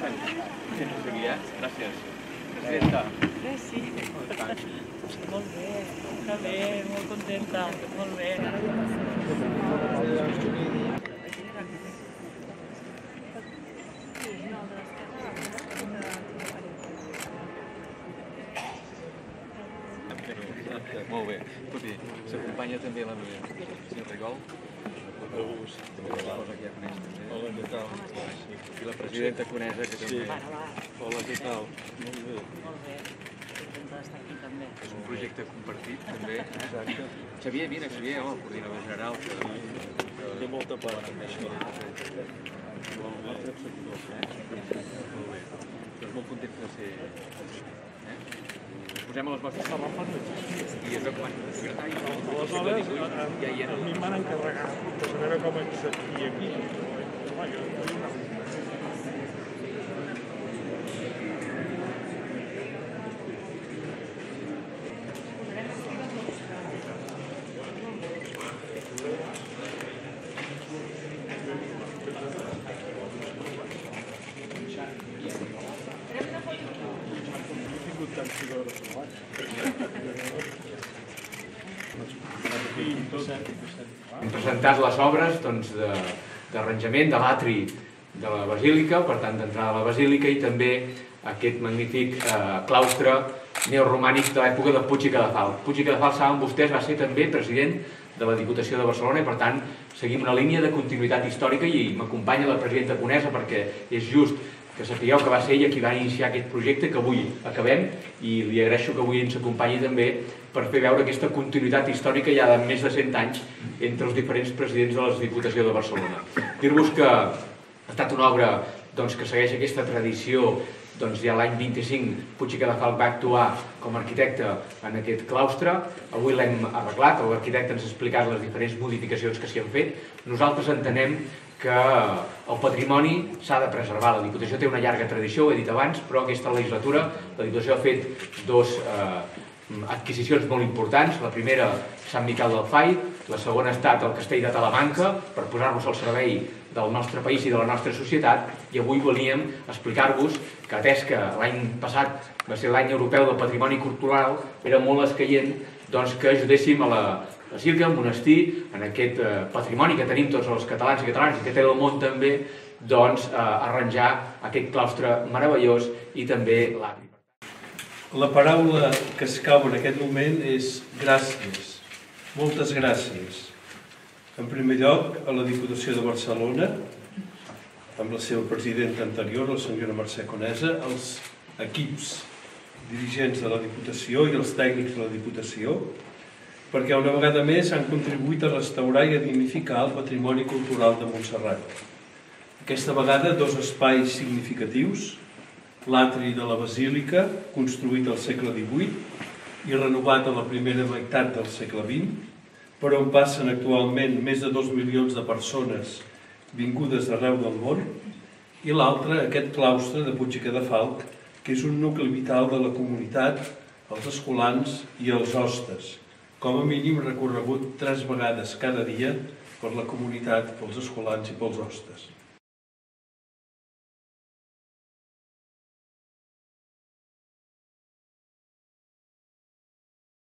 Gràcies. Presidenta. Sí. Molt bé, està bé, molt contenta, molt bé. Molt bé. Escolti, s'acompanya també la senyor Rigol. Hola, què tal? I la presidenta Conesa, que també... Hola, què tal? Molt bé. Molt bé, contenta d'estar aquí també. És un projecte compartit, també. Exacte. Xavier, vine, Xavier, el coordinador general. Té molta part, també, això. Molt bé. Doncs molt contents de ser... Posem a les vostres paraules i es veu que van secretari Aleshores, a mi em van encarregar de saber com accedir aquí. Hem presentat les obres d'arranjament de l'atri de la Basílica, per tant d'entrada a la Basílica, i també aquest magnífic claustre neoromànic de l'època de Puig i Cadafalch. Puig i Cadafalch, saben vostès, va ser també president de la Diputació de Barcelona i per tant seguim una línia de continuïtat històrica i m'acompanya la presidenta Conesa perquè és just que sapigueu que va ser ella qui va iniciar aquest projecte que avui acabem i li agraeixo que avui ens acompanyi també per fer veure aquesta continuïtat històrica ja de més de 100 anys entre els diferents presidents de la Diputació de Barcelona. Dir-vos que ha estat una obra que segueix aquesta tradició. Ja l'any 25 Puig i Cadafalch va actuar com a arquitecte en aquest claustre. Avui l'hem arreglat, l'arquitecte ens ha explicat les diferents modificacions que s'hi han fet. Nosaltres entenem que el patrimoni s'ha de preservar. La Diputació té una llarga tradició, ho he dit abans, però aquesta legislatura la Diputació ha fet dues adquisicions molt importants. La primera, Sant Miquel del Fai, la segona ha estat el Castell de Talamanca, per posar-nos al servei del nostre país i de la nostra societat, i avui volíem explicar-vos que, atès que l'any passat va ser l'any europeu del patrimoni cultural, era molt escaient que ajudéssim a la Basílica, al monestir, en aquest patrimoni que tenim tots els catalans i catalanes i que té el món també, a arranjar aquest claustre meravellós i també l'atri. La paraula que escau en aquest moment és gràcies. Moltes gràcies. En primer lloc, a la Diputació de Barcelona, amb la seva presidenta anterior, la senyora Mercè Conesa, als equips dirigents de la Diputació i els tècnics de la Diputació, perquè una vegada més han contribuït a restaurar i a dignificar el patrimoni cultural de Montserrat. Aquesta vegada dos espais significatius, l'atri de la Basílica, construït al segle XVIII i renovat a la primera meitat del segle XX, per on passen actualment més de 2 milions de persones vingudes d'arreu del món, i l'altre, aquest claustre de Puig i Cadafalch, que és un nucli vital de la comunitat, els escolans i els hostes, com a mínim recorregut 3 vegades cada dia per la comunitat, pels escolans i pels hostes.